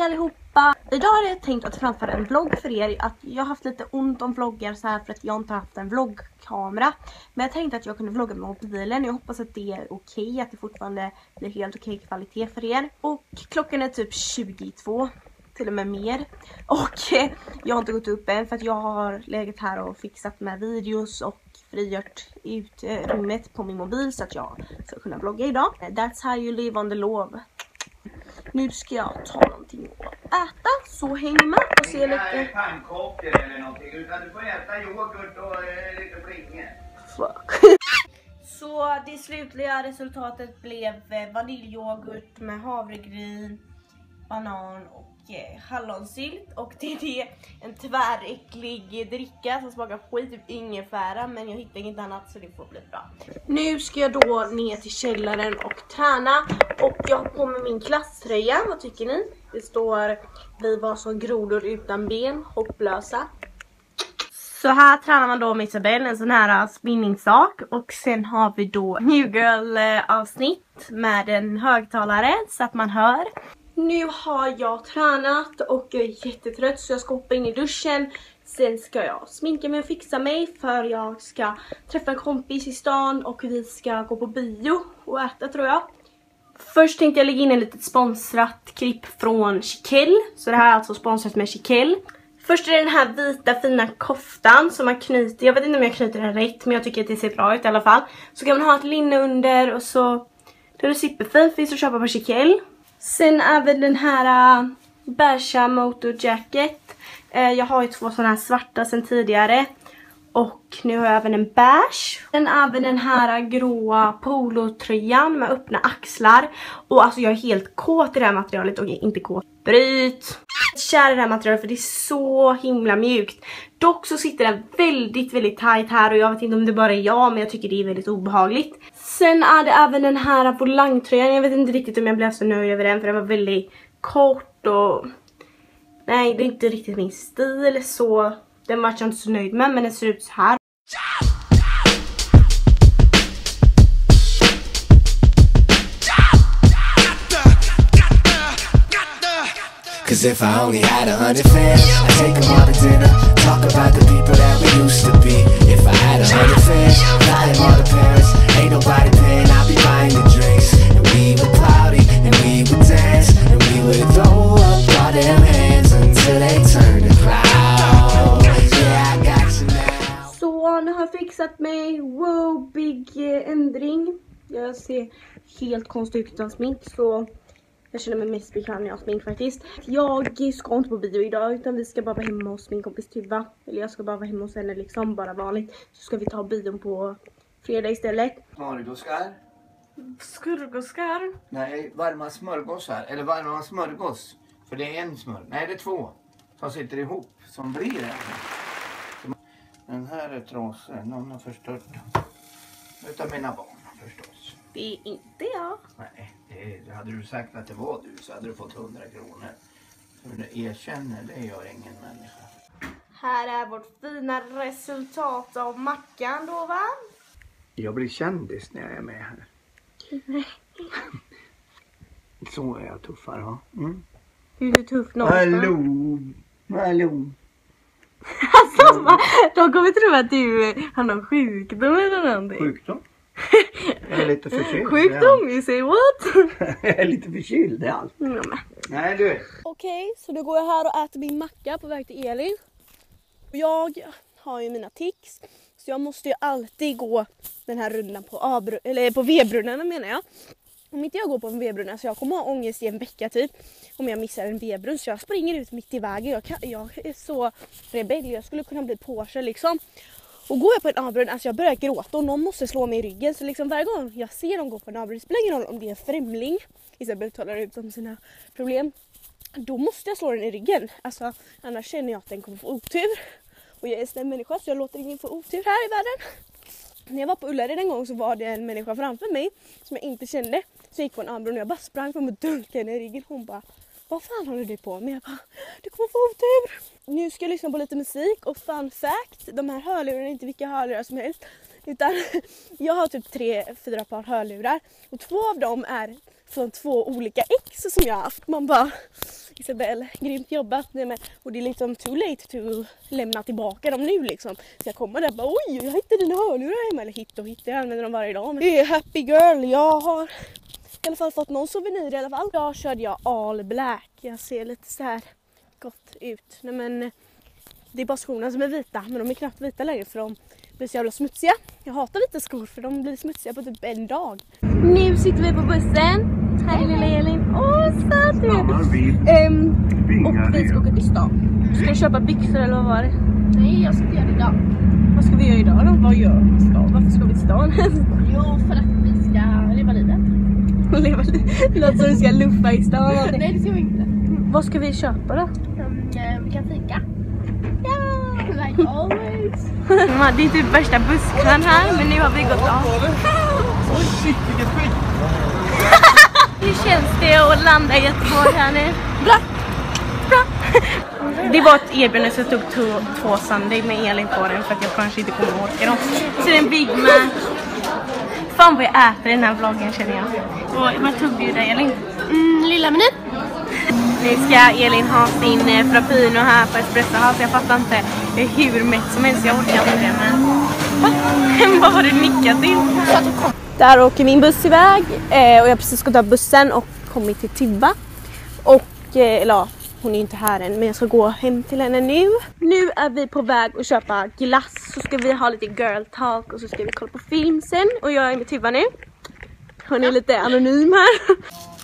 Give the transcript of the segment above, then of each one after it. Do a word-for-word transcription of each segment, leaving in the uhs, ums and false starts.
allihopa! Idag har jag tänkt att framföra en vlogg för er. Att jag har haft lite ont om vloggar så här för att jag inte har haft en vloggkamera. Men jag tänkte att jag kunde vlogga med mobilen. Jag hoppas att det är okej, att det fortfarande blir helt okej kvalitet för er. Och klockan är typ tjugotvå, till och med mer. Och eh, jag har inte gått upp än för att jag har legat här och fixat med videos och frigjort ut eh, rummet på min mobil så att jag ska kunna vlogga idag. That's how you live on the love. Nu ska jag ta någonting att äta, så häng med och se lite... Inga pannkakor eller någonting, utan du får äta yoghurt och eh, lite flingor. Fuck. Så det slutliga resultatet blev vaniljyoghurt med havregryn, banan och eh, hallonsylt. Och det är det, en tväräcklig dricka som smakar skit, typ ingefära, men jag hittar inget annat så det får bli bra. Nu ska jag då ner till källaren och träna. Och jag har på mig min klasströja, vad tycker ni? Det står: vi var som grodor utan ben, hopplösa. Så här tränar man då med Isabelle, en sån här spinningsak. Och sen har vi då New Girl avsnitt med en högtalare så att man hör. Nu har jag tränat och jag är jättetrött så jag ska hoppa in i duschen. Sen ska jag sminka mig och fixa mig för jag ska träffa en kompis i stan och vi ska gå på bio och äta, tror jag. Först tänkte jag lägga in en litet sponsrat klipp från Chiquelle. Så det här är alltså sponsrat med Chiquelle. Först är det den här vita fina koftan som man knyter. Jag vet inte om jag knyter den rätt, men jag tycker att det ser bra ut i alla fall. Så kan man ha ett linne under och så... Det är superfint, finns att köpa på Chiquelle. Sen även den här uh, beige motor jacket. Uh, jag har ju två sådana här svarta sen tidigare. Och nu har jag även en beige. Sen även den här gråa polotröjan med öppna axlar. Och alltså jag är helt kåt i det här materialet. Och inte kåt. Bryt. Kär i det här materialet för det är så himla mjukt. Dock så sitter den väldigt väldigt tight här. Och jag vet inte om det bara är jag, men jag tycker det är väldigt obehagligt. Sen är det även den här volangtröjan. Jag vet inte riktigt om jag blev så nöjd över den, för den var väldigt kort och... Nej, det är inte riktigt min stil så... Den var jag inte så nöjd med, men den ser ut så här. Cause if I only had a hundred fans, I'd take them all to dinner, talk about the people that we used to be. If I had a hundred fans, fly them all to Paris, ain't nobody paying, I'll be buying the drinks. And we would party, and we would dance, and we would throw up all them hands until they turn to clouds. Yeah, I got you now. Så nu har jag fixat mig, wow, big eh, ändring. Jag ser helt konstigt ut utan smink, så... Jag känner mig mest bekväm när jag har smink faktiskt. Jag ska inte på bio idag, utan vi ska bara vara hemma hos min kompis Tuva. Eller jag ska bara vara hemma hos henne liksom, bara vanligt. Så ska vi ta bion på fredag istället. Smörgåskar? Skurgoskar? Nej, varma smörgåsar. Eller varma smörgås. För det är en smör. Nej, det är två. Som sitter ihop. Som blir en. Den här är trasig. Någon har förstört. Utav mina barn förstås. Det är inte jag. Nej, det, hade du sagt att det var du så hade du fått hundra kronor. För du erkänner, det gör ingen människa. Här är vårt fina resultat av mackan då, va? Jag blir kändis när jag är med här. Så är jag tuffare, va? Mm. Hur är du tuff någonstans? Hallå! Hallå! Alltså, mm. De kommer tro att du han har sjukdom eller någonting. Sjukdom? Jag är lite förkyld. Sjukdom, you say what? Jag är lite förkyld, det är allt. Mm. Nej du. Okej, så då går jag här och äter min macka på väg till Elin. Jag har ju mina tics, så jag måste ju alltid gå den här rundan på, A-br- eller på V-brunnarna menar jag. Om inte jag går på en V-brunna så jag kommer ha ångest i en vecka typ. Om jag missar en V-brunn, så jag springer ut mitt i vägen. Jag, kan, jag är så rebell, jag skulle kunna bli påkörd liksom. Och går jag på en A-brunn, alltså jag börjar gråta och någon måste slå mig i ryggen. Så liksom varje gång jag ser dem gå på en A-brunn, det spelar ingen roll om det är en främling. Isabel talar ut om sina problem. Då måste jag slå den i ryggen. Alltså annars känner jag att den kommer få otur. Och jag är en snäll människa så jag låter ingen få otur här i världen. När jag var på Ullared en gång så var det en människa framför mig som jag inte kände. Så jag gick på en A-brunn och jag bara sprang fram och dunkade henne i ryggen. Hon bara, vad fan håller du på med? Jag bara, du kommer få otur. Nu ska jag lyssna på lite musik och fun fact. De här hörlurarna är inte vilka hörlurar som helst. Utan jag har typ tre, fyra par hörlurar. Och två av dem är från två olika ex som jag har haft. Man bara, Isabelle, grymt jobbat. Nej, men, och det är liksom too late to lämna tillbaka dem nu liksom. Så jag kommer där och bara, oj, jag hittade dina hörlurar hemma. Eller hit och hit, jag använder dem varje dag. Men det är happy girl, jag har i alla fall fått någon souvenir i alla fall. Idag körde jag all black. Jag ser lite så här gott ut. Nej, men det är bara skorna som är vita, men de är knappt vita längre för de blir så jävla smutsiga. Jag hatar vita skor för de blir smutsiga på typ en dag. Nu sitter vi på bussen. Här är lilla Elin. Åh, söt du! Um, och vi ska åka till stan. Ska du köpa byxor eller vad var det? Nej, jag ska inte göra det idag. Vad ska vi göra idag då? Vad gör vi ska? Varför ska vi till stan? Jo, för att vi ska leva livet. Leva livet? Det låter som vi ska luffa i stan. Nej, det ska vi inte. Vad ska vi köpa då? Um, vi kan fika. Ja, like always. Det är typ värsta busskön här, men nu har vi gått av. Oj, shit, vilket skit! Hur känns det att landa i Göteborg här nu? Bra! Bra! Det var ett erbjudande så jag tog två, två Sunday med Elin på den för att jag kanske inte kommer orka dem. Så det är en Big Mac. Fan vad jag äter i den här vloggen känner jag. Och vad tog du där Elin? Mm, lilla menyn. Nu ska Elin ha sin eh, frappuccino här på Espresso House. Jag fattar inte hur mätt som helst, jag orkar inte det. Men vad var du nickat till? Där åker min buss iväg eh, och jag precis ska ta bussen och kommit till Tibba. Och, eh, eller ja, hon är inte här än men jag ska gå hem till henne nu. Nu är vi på väg att köpa glass, så ska vi ha lite girl talk och så ska vi kolla på film sen. Och jag är med Tibba nu. Hon är lite anonym här.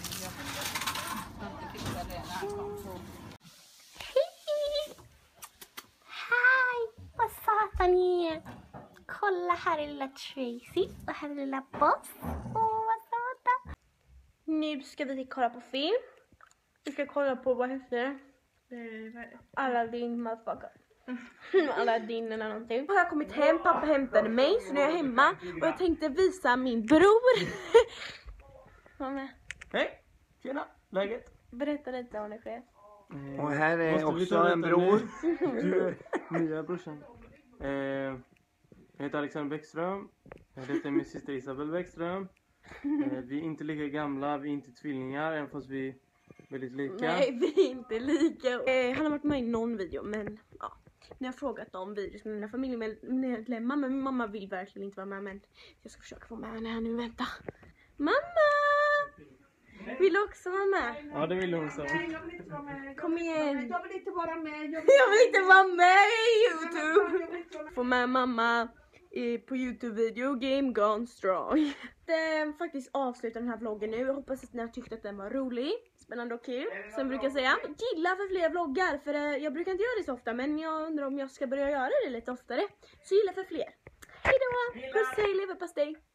Kolla, här är lilla Tracy och här är lilla Boss. Åh, vad söta. Nu ska vi kolla på film. Vi ska kolla på, vad heter det? Aladdin, motherfucker. Aladdin eller någonting. Jag har kommit hem, pappa hämtade mig så nu är jag hemma. Och jag tänkte visa min bror. Var med. Hej, tjena, läget? Berätta lite om dig själv. Och här är Måste vi också ta en detta bror. nu? Du är nya brorsan. Eh, jag heter Alexander Bäckström. Jag heter min syster Isabelle Bäckström. Eh, vi är inte lika gamla, vi är inte tvillingar, även fast vi är väldigt lika. Nej, vi är inte lika. Eh, han har varit med i någon video, men ja. När jag har frågat om videos med mina familjemedlemmar, men min mamma vill verkligen inte vara med, men jag ska försöka få med henne här nu, vänta. Mamma! Vill du också vara med? Ja, det vill hon så. Kom igen. Jag vill inte vara med. Jag vill, Jag vill inte vara med i YouTube. Få med mamma i, på YouTube-video Game Gone Strong. Det faktiskt avslutar den här vloggen nu. Jag hoppas att ni har tyckt att den var rolig, spännande och kul. Sen brukar jag säga, gilla för fler vloggar. För eh, jag brukar inte göra det så ofta, men jag undrar om jag ska börja göra det lite oftare. Så gilla för fler. Hejdå! Puss, hej, leverpastej!